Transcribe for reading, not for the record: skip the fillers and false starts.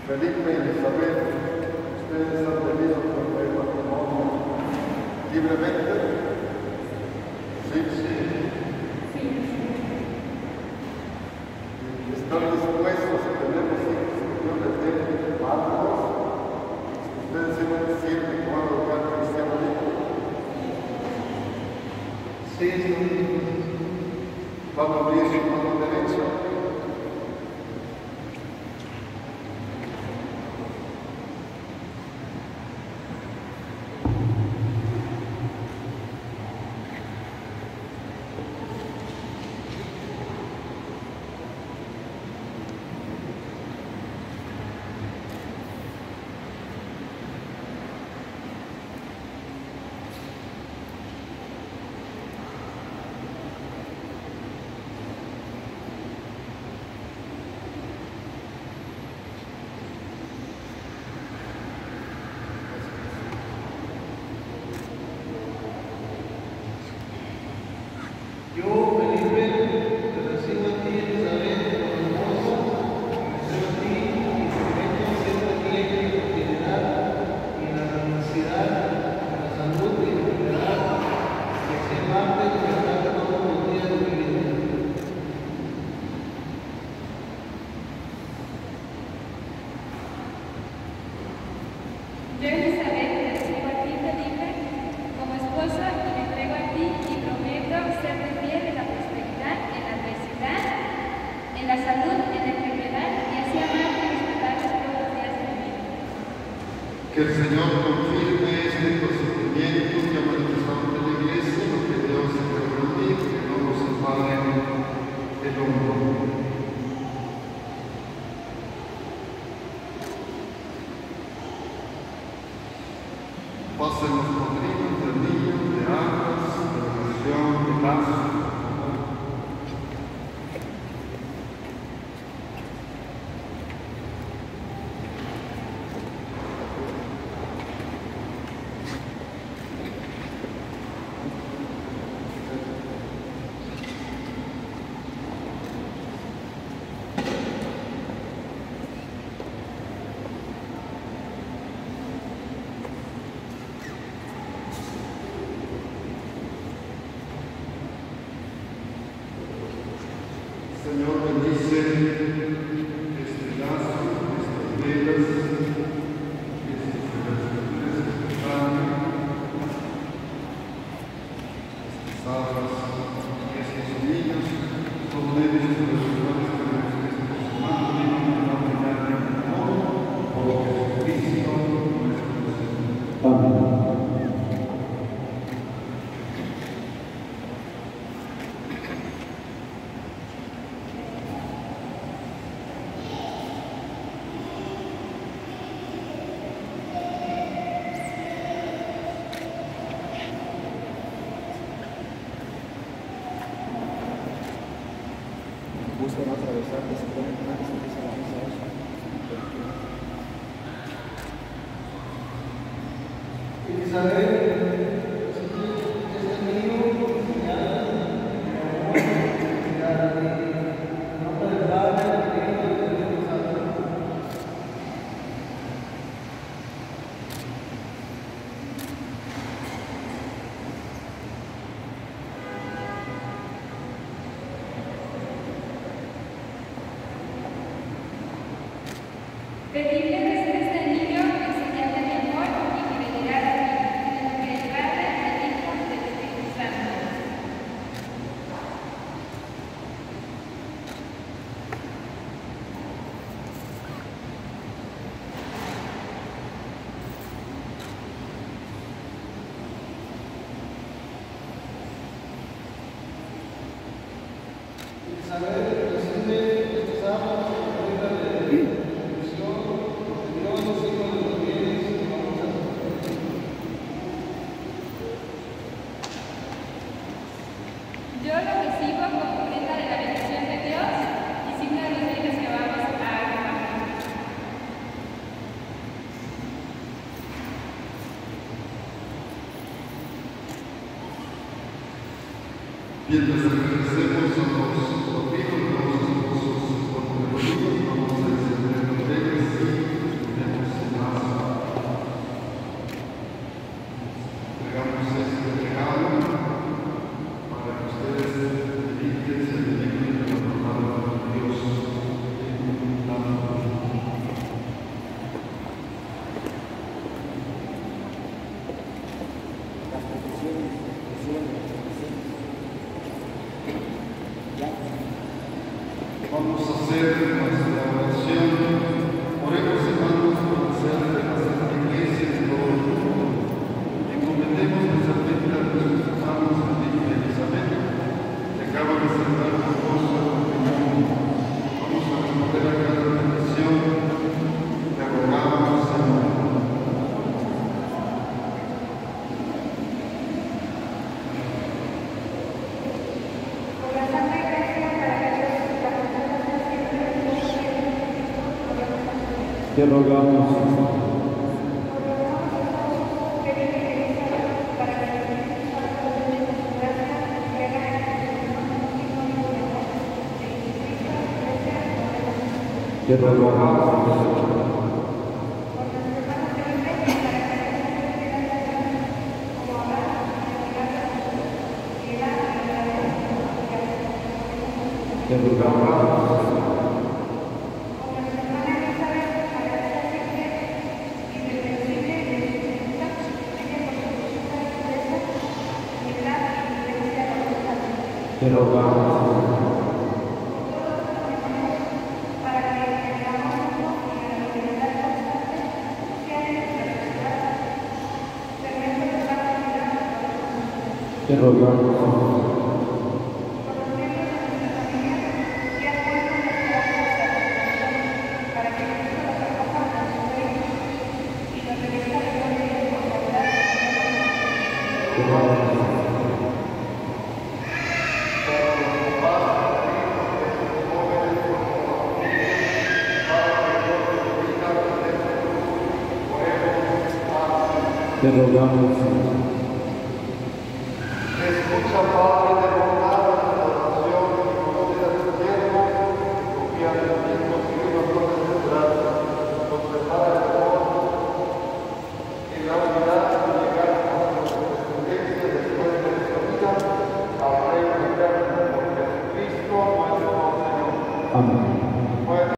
Felipe y Isabel, ustedes han venido con el matrimonio libremente. Sí. ¿Están dispuestos a tener los hijos que Dios les dé hermanos? ¿Ustedes se sienten como un lugar cristiano libre? Sí. Vamos a abrir su mano derecha. Que el Señor confirme este consentimiento que ha manifestado ante la Iglesia, lo que Dios se permite, que no nos separe el hombro. Pasen los padrinos de niños, de armas, de oración, de paz. Señor, bendice este lazo, estas velas, estas celebraciones, este pan, estas aguas, estos niños, son medios de los cuales tenemos que estar sumando en la unidad de amor, por Jesucristo nuestro Señor. Amén. Buscan atravesar, que se ponen una que se empieza a lanzar. Isabel, este niño, nombre del Padre, del Hijo y del Espíritu Santo. Pedirle recibir este niño en señal de mi amor y fidelidad a mí, en el nombre del Padre, del Hijo y del Espíritu Santo. Isabel, recibe estas armas en la vida de Dios, los hijos de los bienes y vamos a Yo lo recibo como prenda de la bendición de Dios y signo de los bienes que vamos a compartir. Mientras agradecemos a los padrinos, a los esposos, por los hijos, vamos a encender las velas. Te rogamos, Señor. Te rogamos, Señor. Te rogamos, Señor. Te rogamos, Señor. Te rogamos, Señor. Te rogamos, Señor. Escucha, Padre.